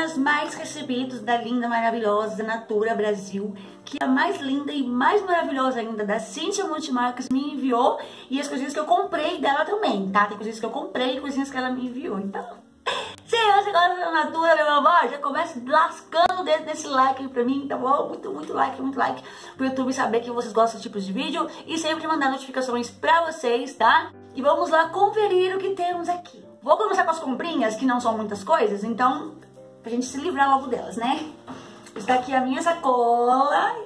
perfuminhas mais recebidos da linda, maravilhosa Natura Brasil, que é a mais linda e mais maravilhosa ainda da Cíntia Multimarcas me enviou, e as coisinhas que eu comprei dela também, tá? Tem coisinhas que eu comprei e coisinhas que ela me enviou, então... Se você gosta da Natura, meu amor, já começa lascando o dedo nesse like aí pra mim, tá bom? Muito like, pro YouTube saber que vocês gostam desse tipo de vídeo e sempre mandar notificações pra vocês, tá? E vamos lá conferir o que temos aqui. Vou começar com as comprinhas, que não são muitas coisas, então, pra gente se livrar logo delas, né? Está aqui a minha sacola.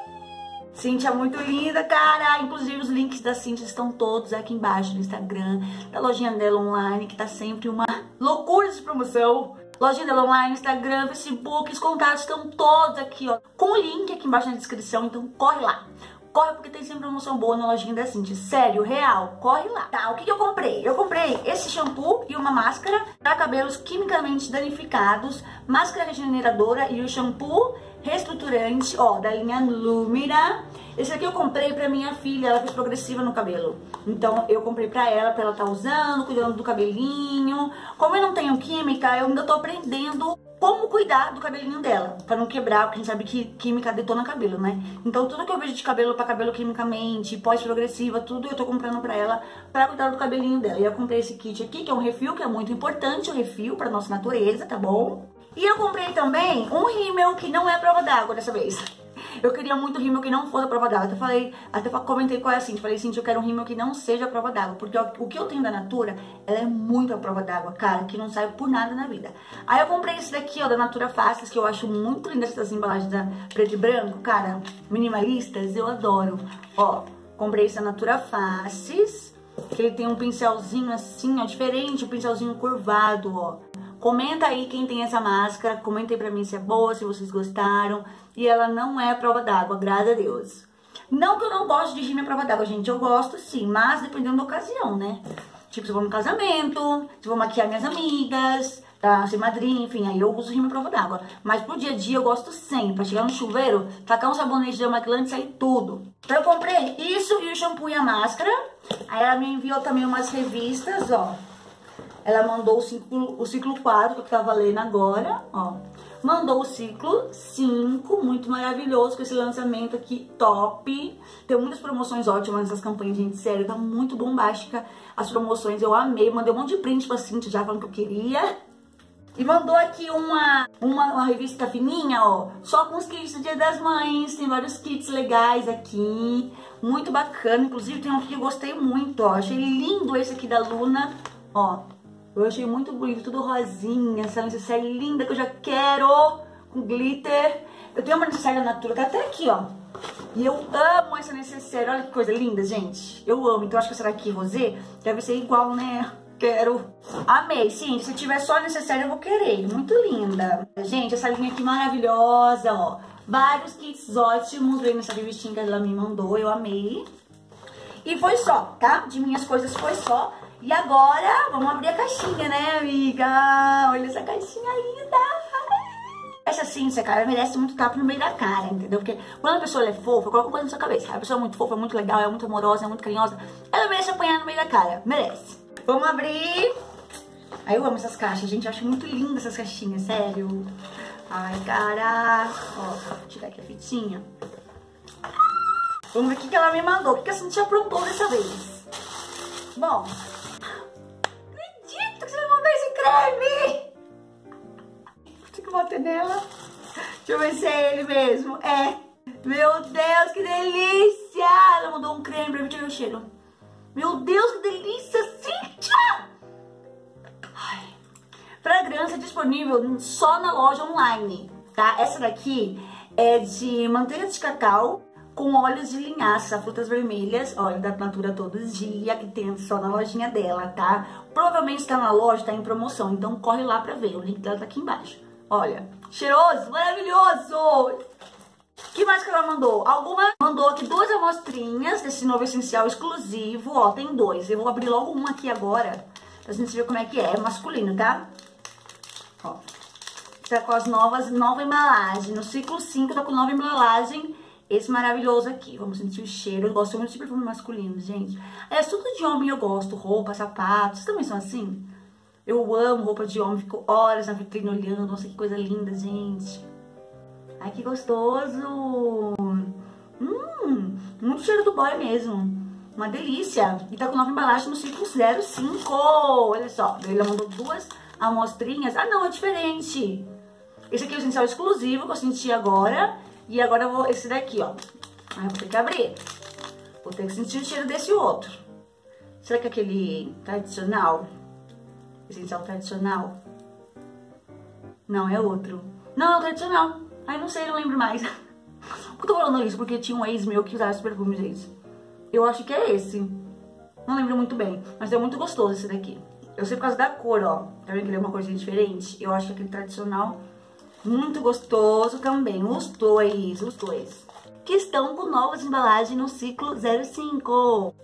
Cíntia muito linda, cara. Inclusive os links da Cíntia estão todos aqui embaixo no Instagram, da lojinha dela online, que tá sempre uma loucura de promoção. Lojinha dela online, Instagram, Facebook, os contatos estão todos aqui, ó, com o link aqui embaixo na descrição, então corre lá. Corre porque tem sempre promoção boa na lojinha da Cíntia. Sério, real, corre lá. Tá, o que eu comprei? Eu comprei esse shampoo e uma máscara para cabelos quimicamente danificados, máscara regeneradora e o shampoo reestruturante, ó, da linha Lumina. Esse aqui eu comprei pra minha filha, ela fez progressiva no cabelo. Então eu comprei pra ela tá usando, cuidando do cabelinho. Como eu não tenho química, eu ainda tô aprendendo como cuidar do cabelinho dela, pra não quebrar, porque a gente sabe que química detona cabelo, né? Então tudo que eu vejo de cabelo pra cabelo quimicamente, pós-progressiva, tudo eu tô comprando pra ela, pra cuidar do cabelinho dela. E eu comprei esse kit aqui, que é um refil, que é muito importante, o refil pra nossa natureza, tá bom? E eu comprei também um rímel que não é prova d'água dessa vez. Eu queria muito rímel que não fosse a prova d'água. Até comentei com ela assim, falei assim, eu quero um rímel que não seja a prova d'água, porque o que eu tenho da Natura, ela é muito a prova d'água, cara, que não sai por nada na vida. Aí eu comprei esse daqui, ó, da Natura Fáceis, que eu acho muito linda, essas embalagens da preto e branco, cara, minimalistas, eu adoro. Ó, comprei esse da Natura Fáceis, que ele tem um pincelzinho assim, ó, diferente, um pincelzinho curvado, ó. Comenta aí quem tem essa máscara, comenta aí pra mim se é boa, se vocês gostaram. E ela não é prova d'água, graças a Deus. Não que eu não gosto de rímel à prova d'água, gente, eu gosto sim, mas dependendo da ocasião, né? Tipo, se eu vou no casamento, se eu vou maquiar minhas amigas, tá, ser madrinha, enfim, aí eu uso rímel à prova d'água. Mas pro dia a dia eu gosto sempre, pra chegar no chuveiro, tacar um sabonete de demaquilante e sair tudo. Então eu comprei isso e o shampoo e a máscara. Aí ela me enviou também umas revistas, ó. Ela mandou o ciclo 4, que eu tava lendo agora, ó. Mandou o ciclo 5, muito maravilhoso, com esse lançamento aqui top. Tem muitas promoções ótimas nessas campanhas, gente, sério, tá muito bombástica as promoções, eu amei. Mandei um monte de print pra Cíntia já falando que eu queria. E mandou aqui uma revista fininha, ó, só com os kits do Dia das Mães. Tem vários kits legais aqui, muito bacana. Inclusive tem um aqui que eu gostei muito, ó, achei lindo esse aqui da Luna, ó. Eu achei muito bonito, tudo rosinha, essa necessaire linda que eu já quero, com glitter. Eu tenho uma necessaire da Natura, tá até aqui, ó. E eu amo essa necessaire, olha que coisa linda, gente. Eu amo, então acho que essa daqui, rosé, deve ser igual, né? Quero. Amei, sim, se tiver só necessaire eu vou querer, muito linda. Gente, essa linha aqui maravilhosa, ó. Vários kits ótimos, veio nessa revistinha que ela me mandou, eu amei. E foi só, tá? De minhas coisas foi só. E agora, vamos abrir a caixinha, né, amiga? Olha essa caixinha linda! Essa Cíntia, cara, merece muito tapa no meio da cara, entendeu? Porque quando a pessoa é fofa, coloca coisa na sua cabeça. A pessoa é muito fofa, é muito legal, é muito amorosa, é muito carinhosa. Ela merece apanhar no meio da cara, merece. Vamos abrir. Ai, eu amo essas caixas, gente. Eu acho muito lindas essas caixinhas, sério. Ai, cara. Ó, vou tirar aqui a fitinha. Vamos ver o que ela me mandou. O que a Cíntia aprontou dessa vez? Bom... creme! Tem que bater nela. Deixa eu ver se é ele mesmo. É. Meu Deus, que delícia! Ela mandou um creme pra mim, deixa eu ver o cheiro. Meu Deus, que delícia, Cíntia! Ai. Fragrância disponível só na loja online, tá? Essa daqui é de manteiga de cacau com óleos de linhaça, frutas vermelhas, óleo da Natura Todos Dia, que tem só na lojinha dela, tá? Provavelmente tá na loja, tá em promoção, então corre lá pra ver, o link dela tá aqui embaixo. Olha, cheiroso, maravilhoso! Que mais que ela mandou? Mandou aqui 2 amostrinhas desse novo essencial exclusivo, ó, tem 2. Eu vou abrir logo uma aqui agora, pra gente ver como é que é masculino, tá? Ó, tá com as nova embalagem, no ciclo 5 tá com nova embalagem. Esse maravilhoso aqui, vamos sentir o cheiro. Eu gosto muito de perfume masculino, gente. É tudo de homem eu gosto, roupa, sapatos. Vocês também são assim? Eu amo roupa de homem, fico horas na vitrine olhando. Nossa, que coisa linda, gente. Ai, que gostoso. Muito cheiro do boy mesmo. Uma delícia. E tá com nova embalagem no ciclo 05. Olha só, ele mandou 2 amostrinhas. Ah, não, é diferente. Esse aqui é o essencial exclusivo que eu senti agora. E agora eu vou... Esse daqui, ó. Aí eu vou ter que abrir. Vou ter que sentir o cheiro desse outro. Será que é aquele tradicional? Essencial tradicional? Não, é outro. Não, é o tradicional. Ai, não sei, não lembro mais. Por que eu tô falando isso? Porque tinha um ex meu que usava esse perfume, gente. Eu acho que é esse. Não lembro muito bem. Mas é muito gostoso esse daqui. Eu sei por causa da cor, ó. Tá vendo que ele é uma coisinha diferente? Eu acho que aquele tradicional muito gostoso também. Os dois. Que estão com novas embalagens no ciclo 05.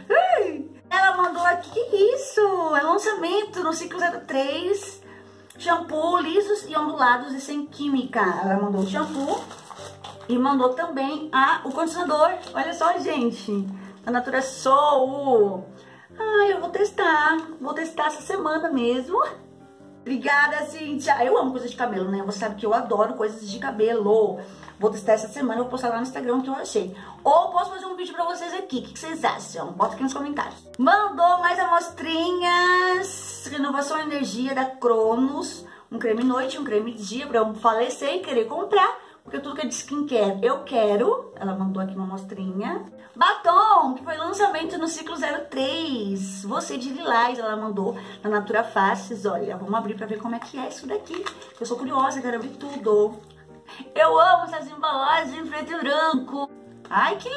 Ela mandou aqui, que isso? É lançamento no ciclo 03. Shampoo lisos e ondulados e sem química. Ela mandou o shampoo e mandou também o condicionador. Olha só, gente. Da Natura Soul. Ai, eu vou testar. Vou testar essa semana mesmo. Obrigada, Cíntia. Eu amo coisas de cabelo, né? Você sabe que eu adoro coisas de cabelo. Vou testar essa semana, eu vou postar lá no Instagram o que eu achei. Ou posso fazer um vídeo pra vocês aqui. O que vocês acham? Bota aqui nos comentários. Mandou mais amostrinhas. Renovação Energia da Cronos. Um creme noite, um creme dia pra eu falecer e querer comprar. Porque tudo que é de skincare eu quero. Ela mandou aqui uma amostrinha. Batom, que foi lançamento no ciclo 03. Você de Lilás, ela mandou na Natura Faces. Olha, vamos abrir pra ver como é que é isso daqui. Eu sou curiosa, quero abrir tudo. Eu amo essas embalagens em preto e branco. Ai, que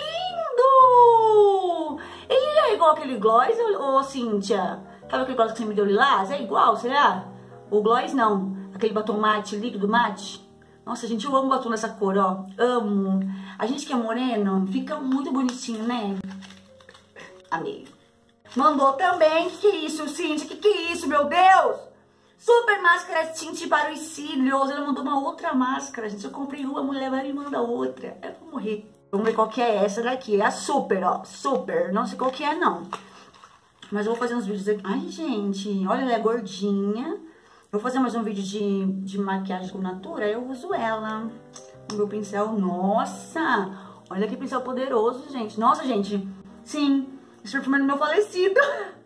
lindo! Ele é igual aquele gloss, ô Cíntia? Sabe aquele gloss que você me deu lilás? É igual, será? O gloss não. Aquele batom mate, líquido mate. Nossa, gente, eu amo batom dessa cor, ó. Amo. A gente que é moreno, fica muito bonitinho, né? Amei. Mandou também. Que é isso, Cíntia? Que é isso, meu Deus? Super máscara tinte para os cílios. Ela mandou uma outra máscara, gente. Eu comprei uma, a mulher vai me mandar outra. Eu vou morrer. Vamos ver qual que é essa daqui. É a Super, ó. Super. Não sei qual que é, não. Mas eu vou fazer uns vídeos aqui. Ai, gente. Olha, ela é gordinha. Eu vou fazer mais um vídeo de maquiagem com Natura. Eu uso ela. O meu pincel. Nossa. Olha que pincel poderoso, gente. Nossa, gente. Sim. Esse perfume é do meu falecido.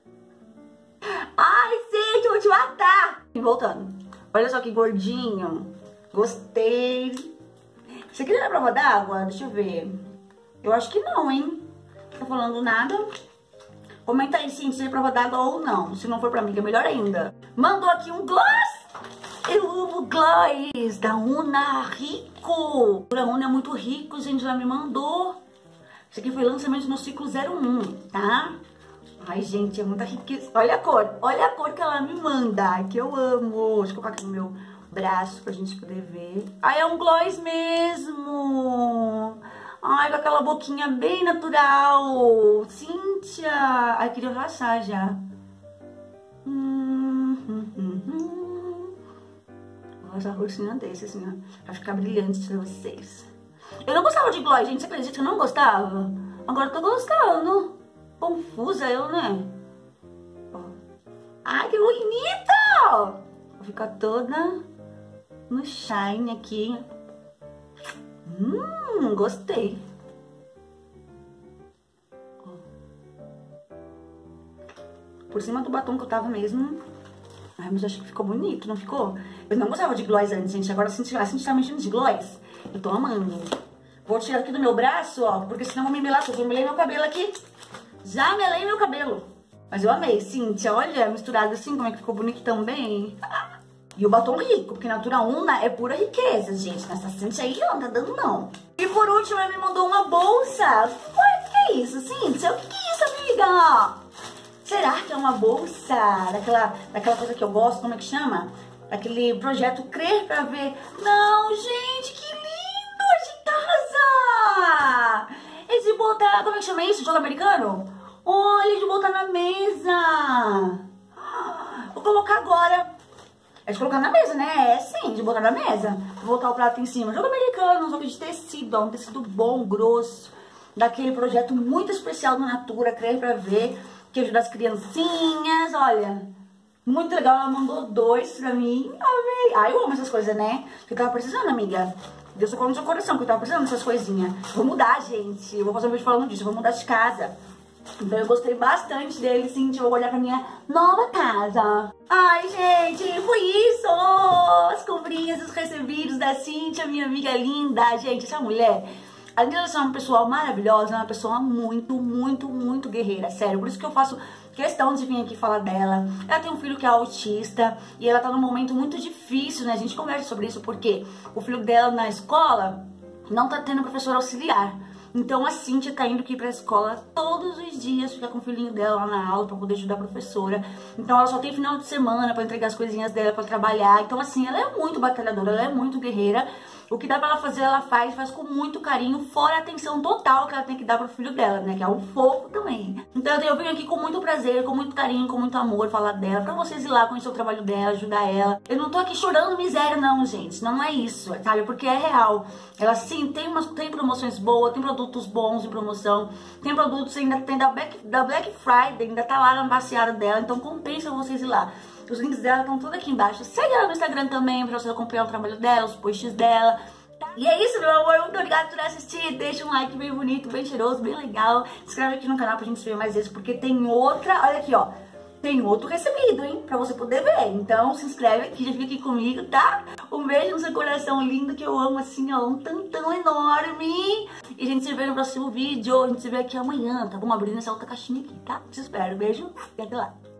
Ai, gente, eu vou te matar. E voltando. Olha só que gordinho. Gostei. Isso aqui não é prova d'água? Deixa eu ver. Eu acho que não, hein? Não tá falando nada. Comenta aí, sim, se é prova d'água ou não. Se não for pra mim, que é melhor ainda. Mandou aqui um gloss. Eu amo gloss da Una Rico. A Una é muito rico, gente. Ela me mandou. Isso aqui foi lançamento no ciclo 01, tá? Ai, gente, é muita riqueza. Olha a cor que ela me manda, que eu amo. Deixa eu colocar aqui no meu braço pra gente poder ver. Ai, é um gloss mesmo. Ai, com aquela boquinha bem natural. Cíntia. Ai, queria relaxar já. Vou fazer uma roxinha desse, assim, ó. Pra ficar brilhante pra vocês. Eu não gostava de gloss, gente. Você acredita que eu não gostava? Agora eu tô gostando. Confusa eu, né? Ó. Ai, que bonita! Vou ficar toda no shine aqui. Gostei. Ó. Por cima do batom que eu tava mesmo. Ai, mas acho que ficou bonito, não ficou? Eu não gostava de gloss antes, gente. Agora a gente tá mexendo de gloss. Eu tô amando. Vou tirar aqui do meu braço, ó. Porque senão eu vou me melar tudo. Eu melei meu cabelo aqui. Já melei meu cabelo. Mas eu amei, Cíntia. Olha, misturado assim, como é que ficou bonito também. E o batom rico, porque Natura Una é pura riqueza, gente. Nessa Cíntia aí não tá dando, não. E por último, ela me mandou uma bolsa. Ué, que é isso, Cíntia? O que é isso, amiga? Será que é uma bolsa daquela coisa que eu gosto? Como é que chama? Aquele projeto Crer pra Ver. Não, gente, que lindo! É de casa! É de botar... Como é que chama isso? Jogo americano? Olha, de botar na mesa. Vou colocar agora. É de colocar na mesa, né? É sim, de botar na mesa. Vou botar o prato em cima. Jogo americano, um jogo de tecido, ó. Um tecido bom, grosso. Daquele projeto muito especial do Natura, Crer pra Ver. Que ajuda as criancinhas, olha. Muito legal, ela mandou 2 pra mim. Amei. Ai, eu amo essas coisas, né? Que eu tava precisando, amiga. Deus socorro no seu coração, que eu tava precisando dessas coisinhas. Vou mudar, gente. Eu vou fazer um vídeo falando disso. Eu vou mudar de casa. Então eu gostei bastante dele, sim. Eu vou olhar pra minha nova casa. Ai, gente, foi isso! As comprinhas, os recebidos da Cíntia, minha amiga linda. Gente, essa mulher, além de ela ser uma pessoa maravilhosa, é uma pessoa muito, muito, muito guerreira. Sério, por isso que eu faço questão de vir aqui falar dela. Ela tem um filho que é autista e ela tá num momento muito difícil, né? A gente conversa sobre isso porque o filho dela na escola não tá tendo professor auxiliar. Então a Cíntia tá indo aqui pra escola todos os dias, ficar com o filhinho dela lá na aula pra poder ajudar a professora. Então ela só tem final de semana pra entregar as coisinhas dela, pra trabalhar. Então assim, ela é muito batalhadora, ela é muito guerreira. O que dá pra ela fazer, ela faz com muito carinho, fora a atenção total que ela tem que dar pro filho dela, né? Que é um fofo também. Então eu venho aqui com muito prazer, com muito carinho, com muito amor falar dela, pra vocês ir lá conhecer o trabalho dela, ajudar ela. Eu não tô aqui chorando miséria não, gente. Não é isso, sabe? Porque é real. Ela sim tem promoções boas, tem produtos bons em promoção, tem produtos ainda, tem da Black Friday, ainda tá lá na baseada dela, então compensa vocês ir lá. Os links dela estão tudo aqui embaixo. Segue ela no Instagram também pra você acompanhar o trabalho dela, os posts dela. E é isso, meu amor. Muito obrigada por assistir. Deixa um like bem bonito, bem cheiroso, bem legal. Se inscreve aqui no canal pra gente ver mais vezes, porque tem outra... Olha aqui, ó. Tem outro recebido, hein? Pra você poder ver. Então se inscreve aqui, já fica aqui comigo, tá? Um beijo no seu coração lindo, que eu amo assim, ó. Um tantão enorme. E a gente se vê no próximo vídeo. A gente se vê aqui amanhã, tá bom? Abrindo essa outra caixinha aqui, tá? Te espero. Beijo e até lá.